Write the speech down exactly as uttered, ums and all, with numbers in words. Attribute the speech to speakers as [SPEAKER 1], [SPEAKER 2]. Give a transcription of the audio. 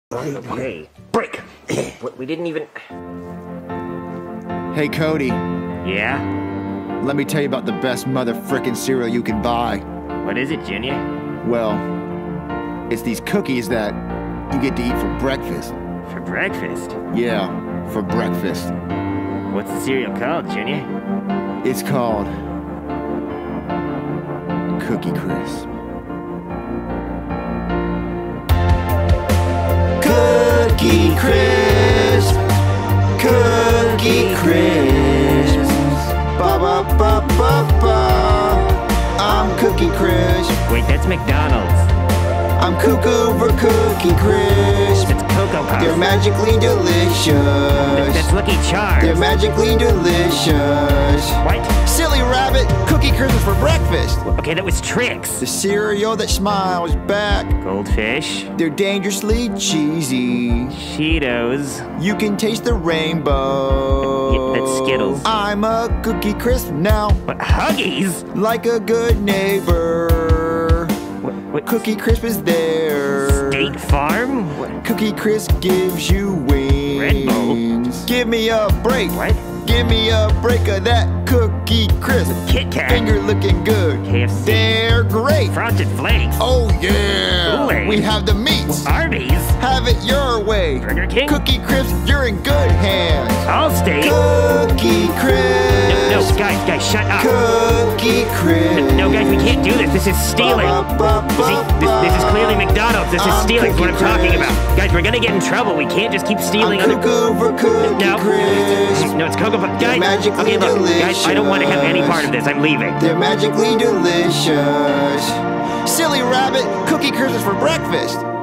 [SPEAKER 1] Okay, break. What, we didn't even...
[SPEAKER 2] Hey, Cody.
[SPEAKER 1] Yeah?
[SPEAKER 2] Let me tell you about the best motherfucking cereal you can buy.
[SPEAKER 1] What is it, Junior?
[SPEAKER 2] Well, it's these cookies that you get to eat for breakfast.
[SPEAKER 1] For breakfast?
[SPEAKER 2] Yeah, for breakfast.
[SPEAKER 1] What's the cereal called, Junior?
[SPEAKER 2] It's called Cookie Crisp. Cookie Crisp, Cookie Crisp, ba ba ba ba ba. I'm Cookie Crisp.
[SPEAKER 1] Wait, that's McDonald's.
[SPEAKER 2] I'm cuckoo for Cookie Crisp.
[SPEAKER 1] It's Cocoa Puffs.
[SPEAKER 2] They're magically delicious.
[SPEAKER 1] Th that's Lucky Charms.
[SPEAKER 2] They're magically delicious.
[SPEAKER 1] What?
[SPEAKER 2] Silly rabbit, Cookie Crisp is for breakfast.
[SPEAKER 1] Okay, that was Trix.
[SPEAKER 2] The cereal that smiles back.
[SPEAKER 1] Goldfish.
[SPEAKER 2] They're dangerously cheesy.
[SPEAKER 1] Cheetos.
[SPEAKER 2] You can taste the rainbow.
[SPEAKER 1] Yep, that's Skittles.
[SPEAKER 2] I'm a Cookie Crisp now.
[SPEAKER 1] What, Huggies?
[SPEAKER 2] Like a good neighbor.
[SPEAKER 1] What, what?
[SPEAKER 2] Cookie Crisp is there.
[SPEAKER 1] State Farm? What?
[SPEAKER 2] Cookie Crisp gives you wings.
[SPEAKER 1] Red Bull?
[SPEAKER 2] Give me a break.
[SPEAKER 1] What?
[SPEAKER 2] Give me a break of that Cookie Crisp.
[SPEAKER 1] Kit Kat.
[SPEAKER 2] Finger looking good.
[SPEAKER 1] K F C.
[SPEAKER 2] They're great.
[SPEAKER 1] Frosted Flakes.
[SPEAKER 2] Oh yeah.
[SPEAKER 1] Kool-Aid.
[SPEAKER 2] We have the meats.
[SPEAKER 1] Arby's.
[SPEAKER 2] Have it your way.
[SPEAKER 1] Burger King.
[SPEAKER 2] Cookie Crisp, you're in good hands.
[SPEAKER 1] Allstate.
[SPEAKER 2] Cookie Crisp.
[SPEAKER 1] No, no, guys, guys, shut up.
[SPEAKER 2] Cookie Crisp.
[SPEAKER 1] No, guys, we can't do this. This is stealing. See, this, this is clearly McDonald's. This is
[SPEAKER 2] I'm
[SPEAKER 1] stealing. Is what I'm
[SPEAKER 2] Cookie
[SPEAKER 1] talking
[SPEAKER 2] Crisp.
[SPEAKER 1] about. Guys, we're gonna get in trouble. We can't just keep stealing.
[SPEAKER 2] I'm
[SPEAKER 1] other-
[SPEAKER 2] cuckoo for Cookie
[SPEAKER 1] No,
[SPEAKER 2] Crisp.
[SPEAKER 1] no, it's Cocoa Puffs. Guys,
[SPEAKER 2] magically
[SPEAKER 1] okay, look, guys, I don't want to have any
[SPEAKER 2] delicious.
[SPEAKER 1] part of this. I'm leaving.
[SPEAKER 2] They're magically delicious. Silly rabbit, Cookie Crisp is for breakfast.